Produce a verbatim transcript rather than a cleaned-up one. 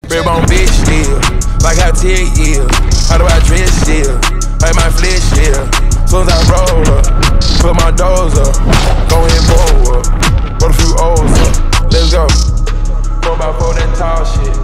Rib on bitch, yeah. Like I tell yeah. How do I dress, yeah? Like my flesh, yeah. Soon as I roll up, put my doors up, go and blow up, put a few O's up. Let's go. Four by four, that tall shit.